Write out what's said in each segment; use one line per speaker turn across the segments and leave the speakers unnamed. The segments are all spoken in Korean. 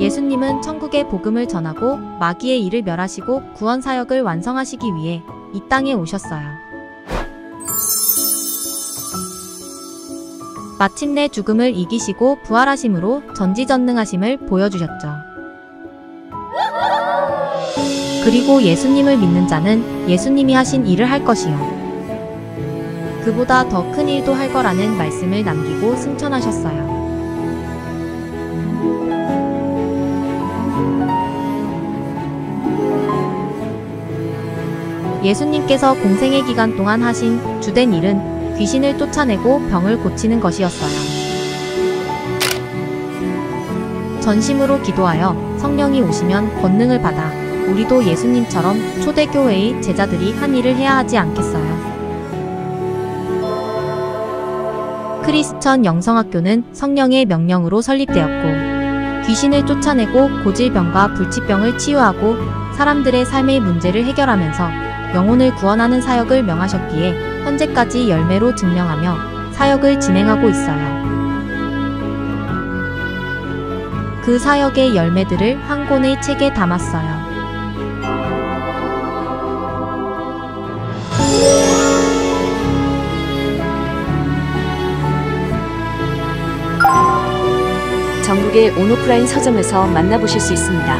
예수님은 천국의 복음을 전하고 마귀의 일을 멸하시고 구원 사역을 완성하시기 위해 이 땅에 오셨어요. 마침내 죽음을 이기시고 부활하심으로 전지전능하심을 보여주셨죠. 그리고 예수님을 믿는 자는 예수님이 하신 일을 할 것이요 그보다 더 큰 일도 할 거라는 말씀을 남기고 승천하셨어요. 예수님께서 공생의 기간 동안 하신 주된 일은 귀신을 쫓아내고 병을 고치는 것이었어요. 전심으로 기도하여 성령이 오시면 권능을 받아 우리도 예수님처럼 초대교회의 제자들이 한 일을 해야 하지 않겠어요? 크리스천 영성학교는 성령의 명령으로 설립되었고 귀신을 쫓아내고 고질병과 불치병을 치유하고 사람들의 삶의 문제를 해결하면서 영혼을 구원하는 사역을 명하셨기에 현재까지 열매로 증명하며 사역을 진행하고 있어요. 그 사역의 열매들을 한 권의 책에 담았어요.
전국의 온오프라인 서점에서 만나보실 수 있습니다.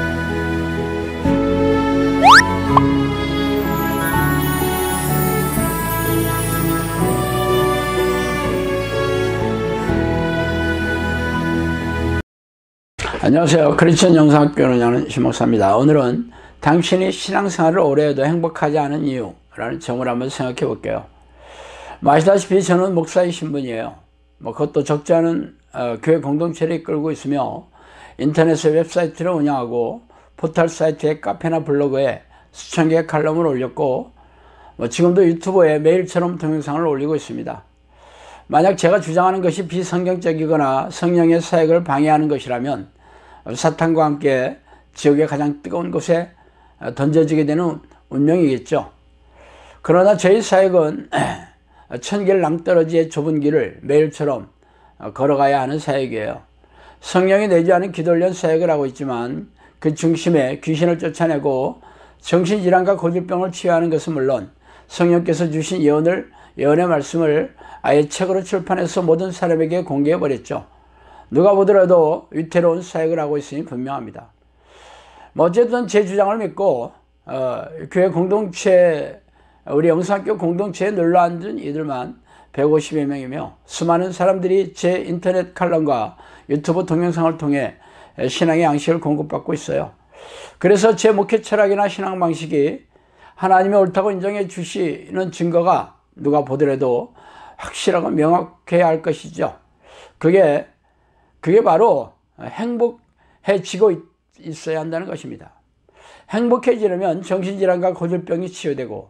안녕하세요. 크리스천 영성학교를 운영하는 심목사입니다. 오늘은 당신이 신앙생활을 오래 해도 행복하지 않은 이유라는 제목을 한번 생각해 볼게요. 아시다시피 저는 목사의 신분이에요. 그것도 적지 않은 교회 공동체를 이끌고 있으며 인터넷에 웹사이트를 운영하고 포털 사이트에 카페나 블로그에 수천 개의 칼럼을 올렸고 지금도 유튜브에 매일처럼 동영상을 올리고 있습니다. 만약 제가 주장하는 것이 비성경적이거나 성령의 사역을 방해하는 것이라면 사탄과 함께 지옥의 가장 뜨거운 곳에 던져지게 되는 운명이겠죠. 그러나 저희 사역은 천길 낭떠러지의 좁은 길을 매일처럼 걸어가야 하는 사역이에요. 성령이 내지 않은 기도련 사역을 하고 있지만 그 중심에 귀신을 쫓아내고 정신질환과 고질병을 치유하는 것은 물론 성령께서 주신 예언의 말씀을 아예 책으로 출판해서 모든 사람에게 공개해버렸죠. 누가 보더라도 위태로운 사역을 하고 있으니 분명합니다. 어쨌든 제 주장을 믿고 교회 공동체, 우리 영성학교 공동체에 눌러앉은 이들만 150여 명이며 수많은 사람들이 제 인터넷 칼럼과 유튜브 동영상을 통해 신앙의 양식을 공급받고 있어요. 그래서 제 목회 철학이나 신앙 방식이 하나님의 옳다고 인정해 주시는 증거가 누가 보더라도 확실하고 명확해야 할 것이죠. 그게 바로 행복해지고 있어야 한다는 것입니다. 행복해지려면 정신질환과 고질병이 치유되고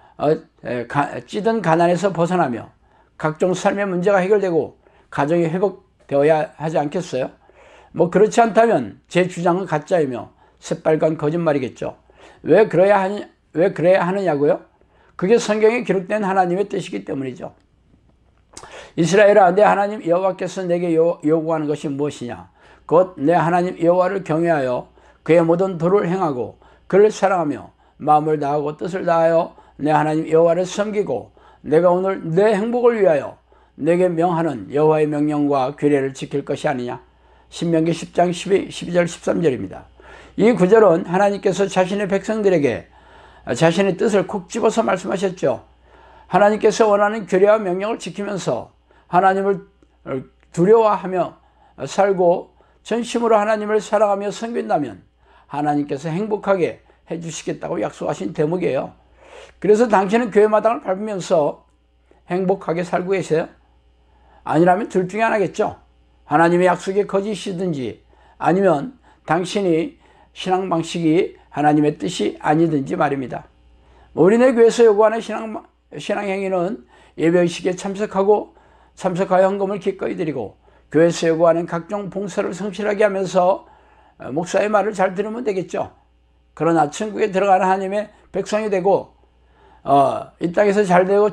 찌든 가난에서 벗어나며 각종 삶의 문제가 해결되고 가정이 회복되어야 하지 않겠어요? 그렇지 않다면 제 주장은 가짜이며 새빨간 거짓말이겠죠. 왜 그래야 하느냐고요? 그게 성경에 기록된 하나님의 뜻이기 때문이죠. 이스라엘아, 내 하나님 여호와께서 내게 요구하는 것이 무엇이냐? 곧 내 하나님 여호와를 경외하여 그의 모든 도를 행하고 그를 사랑하며 마음을 다하고 뜻을 다하여 내 하나님 여호와를 섬기고 내가 오늘 내 행복을 위하여 내게 명하는 여호와의 명령과 규례를 지킬 것이 아니냐? 신명기 10장 12절 13절입니다. 이 구절은 하나님께서 자신의 백성들에게 자신의 뜻을 콕 집어서 말씀하셨죠. 하나님께서 원하는 규례와 명령을 지키면서 하나님을 두려워하며 살고 전심으로 하나님을 사랑하며 섬긴다면 하나님께서 행복하게 해주시겠다고 약속하신 대목이에요. 그래서 당신은 교회 마당을 밟으면서 행복하게 살고 계세요? 아니라면 둘 중에 하나겠죠. 하나님의 약속이 거짓이든지 아니면 당신이 신앙 방식이 하나님의 뜻이 아니든지 말입니다. 우리네 교회에서 요구하는 신앙 행위는 예배의식에 참석하여 헌금을 기꺼이 드리고 교회에서 요구하는 각종 봉사를 성실하게 하면서 목사의 말을 잘 들으면 되겠죠. 그러나 천국에 들어가는 하나님의 백성이 되고 이 땅에서 잘되고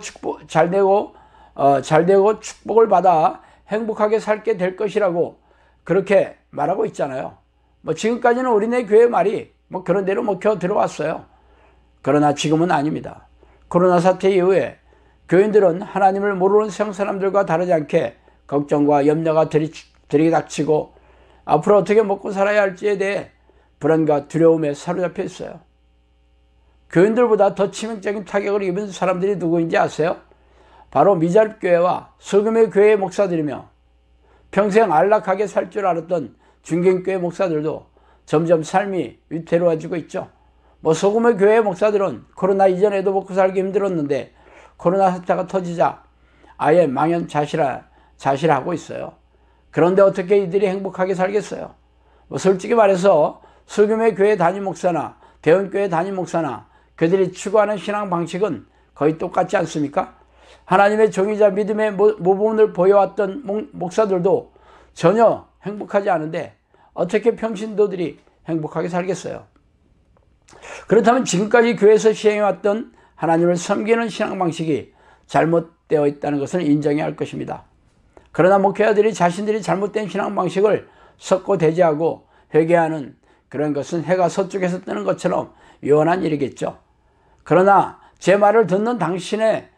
축복을 받아 행복하게 살게 될 것이라고 그렇게 말하고 있잖아요. 지금까지는 우리네 교회 말이 그런 대로 먹혀 들어왔어요. 그러나 지금은 아닙니다. 코로나 사태 이후에 교인들은 하나님을 모르는 세상 사람들과 다르지 않게 걱정과 염려가 들이닥치고 앞으로 어떻게 먹고 살아야 할지에 대해 불안과 두려움에 사로잡혀 있어요. 교인들보다 더 치명적인 타격을 입은 사람들이 누구인지 아세요? 바로 미자립교회와 소규모 교회의 목사들이며 평생 안락하게 살 줄 알았던 중견교회 목사들도 점점 삶이 위태로워지고 있죠. 소규모 교회 목사들은 코로나 이전에도 먹고 살기 힘들었는데 코로나 사태가 터지자 아예 망연자실하고 있어요. 그런데 어떻게 이들이 행복하게 살겠어요? 솔직히 말해서 소규모 교회 담임 목사나 대형교회 담임 목사나 그들이 추구하는 신앙 방식은 거의 똑같지 않습니까? 하나님의 종이자 믿음의 모범을 보여왔던 목사들도 전혀 행복하지 않은데 어떻게 평신도들이 행복하게 살겠어요? 그렇다면 지금까지 교회에서 시행해왔던 하나님을 섬기는 신앙 방식이 잘못되어 있다는 것을 인정해야 할 것입니다. 그러나 목회자들이 자신들이 잘못된 신앙 방식을 섞고 대지하고 회개하는 그런 것은 해가 서쪽에서 뜨는 것처럼 요원한 일이겠죠. 그러나 제 말을 듣는 당신의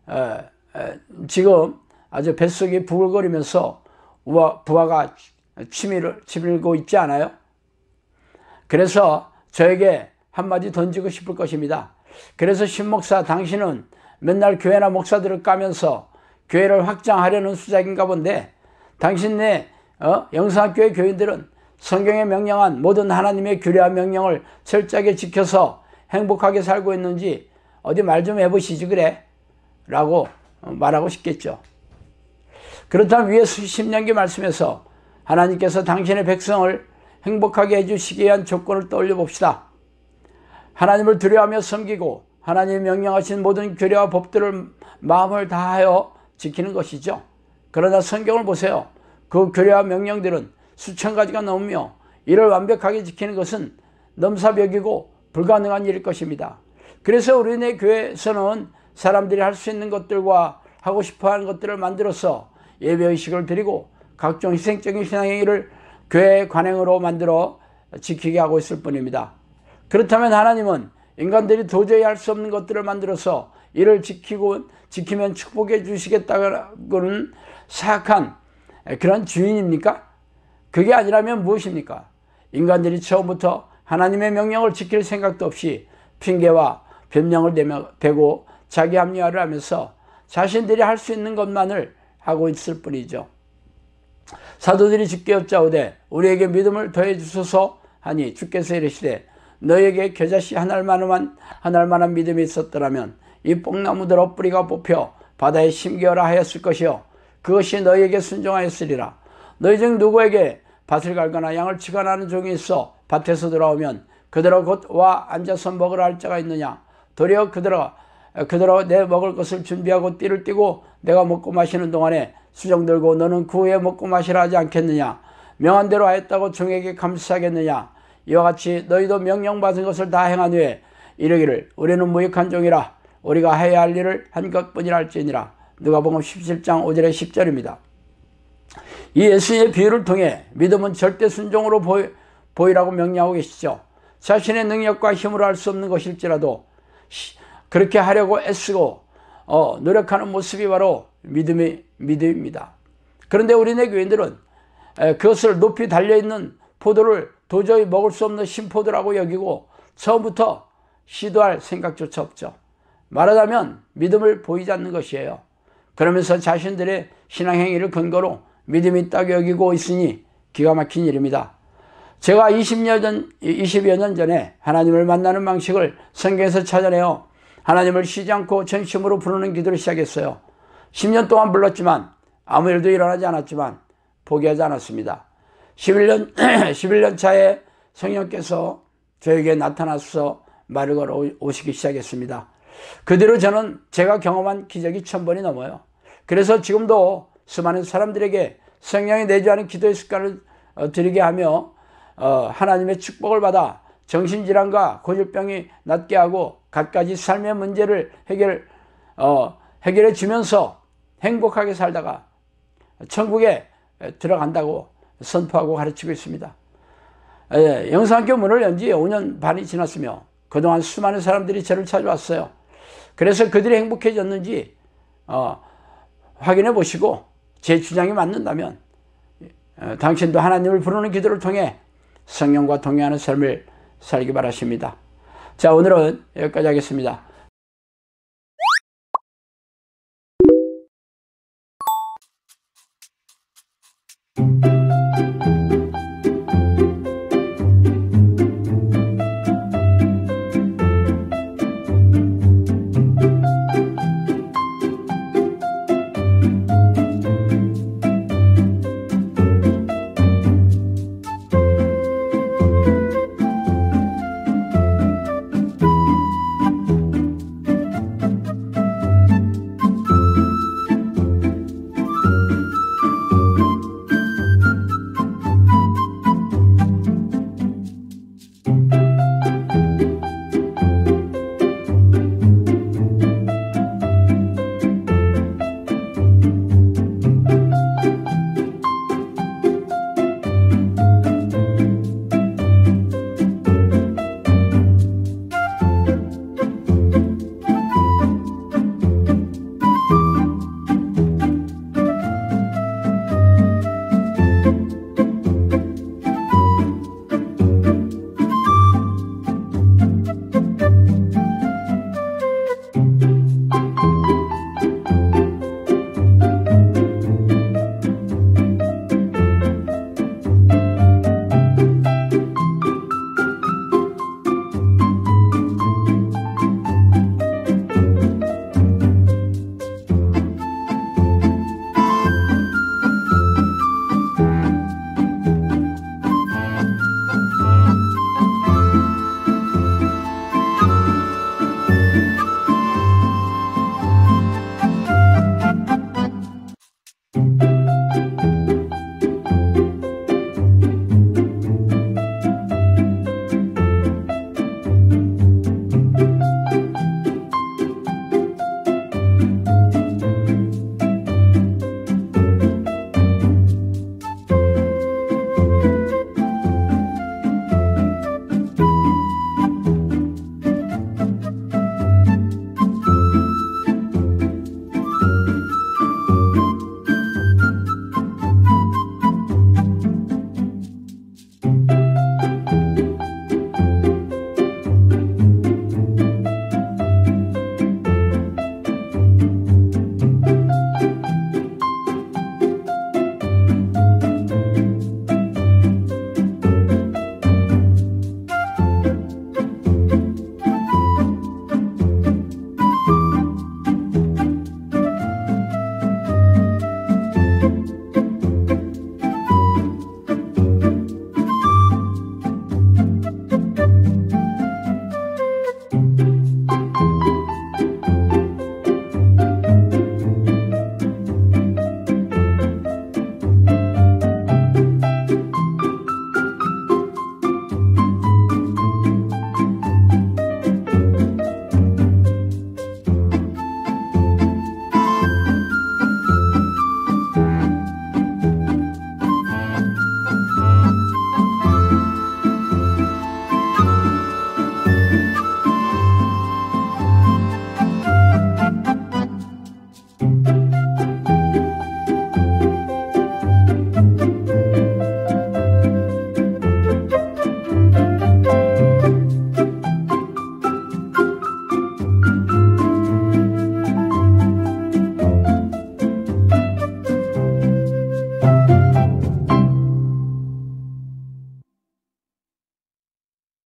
지금 아주 뱃속이 부글거리면서 부하가 치밀고 있지 않아요? 그래서 저에게 한마디 던지고 싶을 것입니다. 그래서 신목사, 당신은 맨날 교회나 목사들을 까면서 교회를 확장하려는 수작인가 본데 당신네 영상교회 교인들은 성경에 명령한 모든 하나님의 규례와 명령을 철저하게 지켜서 행복하게 살고 있는지 어디 말 좀 해보시지 그래? 라고 말하고 싶겠죠. 그렇다면 위에 수십 년기 말씀에서 하나님께서 당신의 백성을 행복하게 해주시기 위한 조건을 떠올려 봅시다. 하나님을 두려워하며 섬기고 하나님이 명령하신 모든 규례와 법들을 마음을 다하여 지키는 것이죠. 그러나 성경을 보세요. 그 규례와 명령들은 수천 가지가 넘으며 이를 완벽하게 지키는 것은 넘사벽이고 불가능한 일일 것입니다. 그래서 우리네 교회에서는 사람들이 할 수 있는 것들과 하고 싶어하는 것들을 만들어서 예배의식을 드리고 각종 희생적인 신앙행위를 교회의 관행으로 만들어 지키게 하고 있을 뿐입니다. 그렇다면 하나님은 인간들이 도저히 할 수 없는 것들을 만들어서 이를 지키면 축복해 주시겠다고는 사악한 그런 주인입니까? 그게 아니라면 무엇입니까? 인간들이 처음부터 하나님의 명령을 지킬 생각도 없이 핑계와 변명을 대고 자기 합리화를 하면서 자신들이 할 수 있는 것만을 하고 있을 뿐이죠. 사도들이 주께 여짜오되 우리에게 믿음을 더해 주소서 하니 주께서 이르시되 너에게 겨자씨 한 알만한 믿음이 있었더라면 이 뽕나무들어 뿌리가 뽑혀 바다에 심겨라 하였을 것이요 그것이 너희에게 순종하였으리라. 너희 중 누구에게 밭을 갈거나 양을 치거나 하는 종이 있어 밭에서 돌아오면 그대로 곧 와 앉아서 먹으라 할 자가 있느냐? 도리어 그대로 내 먹을 것을 준비하고 띠를 띠고 내가 먹고 마시는 동안에 수정 들고 너는 그 후에 먹고 마시라 하지 않겠느냐? 명한 대로 하였다고 종에게 감사하겠느냐? 이와 같이 너희도 명령받은 것을 다 행한 후에 이르기를 우리는 무익한 종이라 우리가 해야 할 일을 한 것뿐이라 할지니라. 누가복음 17장 5절에 10절입니다. 이 예수님의 비유를 통해 믿음은 절대 순종으로 보이라고 명령하고 계시죠. 자신의 능력과 힘으로 할 수 없는 것일지라도 그렇게 하려고 애쓰고 노력하는 모습이 바로 믿음입니다. 그런데 우리네 교인들은 그것을 높이 달려있는 포도를 도저히 먹을 수 없는 신포도라고 여기고 처음부터 시도할 생각조차 없죠. 말하자면 믿음을 보이지 않는 것이에요. 그러면서 자신들의 신앙행위를 근거로 믿음이 있다고 여기고 있으니 기가 막힌 일입니다. 제가 20여 년 전에 하나님을 만나는 방식을 성경에서 찾아내어 하나님을 쉬지 않고 전심으로 부르는 기도를 시작했어요. 10년 동안 불렀지만 아무 일도 일어나지 않았지만 포기하지 않았습니다. 11년 차에 성령께서 저에게 나타나서 말을 걸어 오시기 시작했습니다. 그 뒤로 저는 제가 경험한 기적이 1000번이 넘어요. 그래서 지금도 수많은 사람들에게 성령이 내주하는 기도의 습관을 들이게 하며 하나님의 축복을 받아 정신질환과 고질병이 낫게 하고 갖가지 삶의 문제를 해결해 주면서 행복하게 살다가 천국에 들어간다고 선포하고 가르치고 있습니다. 영상학교 문을 연 지 5년 반이 지났으며 그동안 수많은 사람들이 저를 찾아왔어요. 그래서 그들이 행복해졌는지 확인해 보시고 제 주장이 맞는다면 당신도 하나님을 부르는 기도를 통해 성령과 동행하는 삶을 살기 바라십니다. 자, 오늘은 여기까지 하겠습니다.